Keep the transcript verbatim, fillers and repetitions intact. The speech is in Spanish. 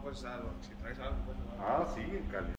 pues algo, si traes algo, pues algo. Ah, sí, en Cali.